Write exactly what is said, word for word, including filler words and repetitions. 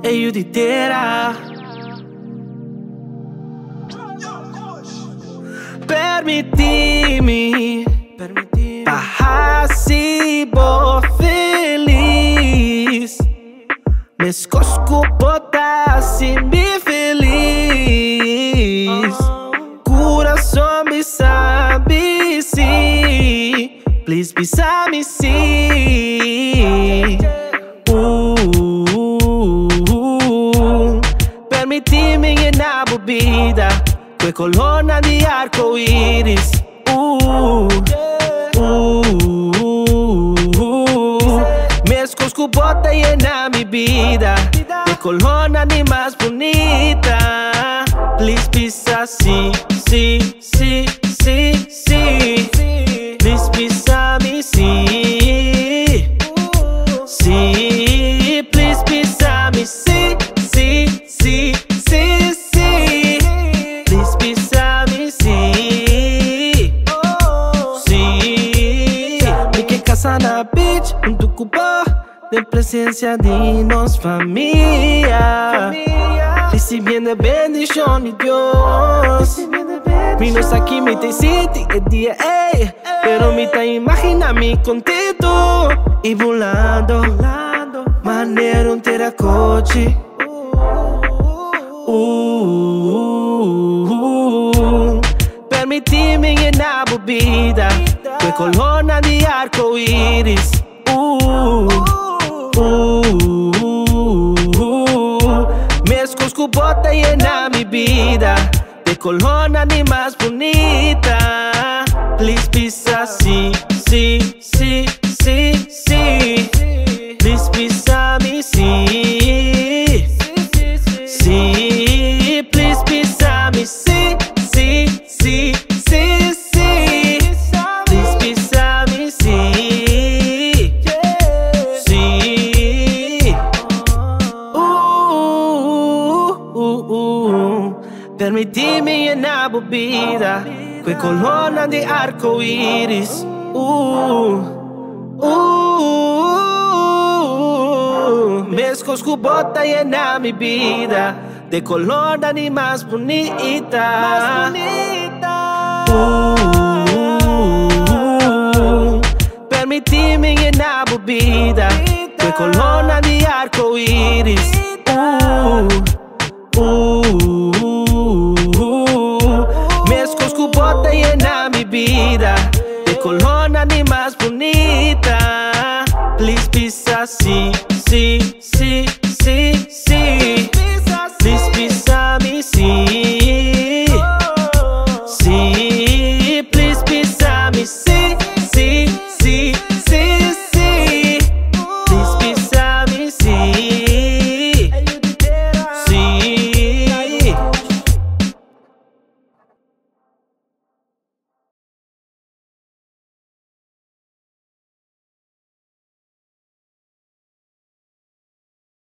Ayuditera. Permiti-me Bahasi bo feliz Mescosco botasse me feliz Coração me sabe sim Please besame sim uh, uh, uh. Permiti-me na bebida Quei colonna di arco-iris uh, uh, uh, uh. Mescosco bota e na mi vida Quei colonna di mais bonita Please pisa si, si, si, si, si Please pisami si Si, please pisami si, si, si, si, si Please pisami si Si Mi que casa na beach Un tucubá De presencia de nos familia Recibiendo bendición de Dios Mi nos aquí me te city el día ey Pero me te imagina mi contento Y volando Maneiro un teracoche uh, uh, uh. Permiti-me na bebida Quei colonna di arco-iris uh, uh, uh, uh. Mescosco bota e na mi vida De colonna di mais bonita Please pisa si, si, si, si, si Please pisami si Si, please pisami si, si, si, si, si Please pisami si Si uh, uh, uh. Permiti-me na bebida Quei colonna di arco-iris uh, uh, Mescosco bota e na mi vida De colonna di mais bonita uh, Permiti-me na bebida Quei colonna di arco-iris uh, uh, Mescosco bota e na mi vida De colonna di mais bonita Please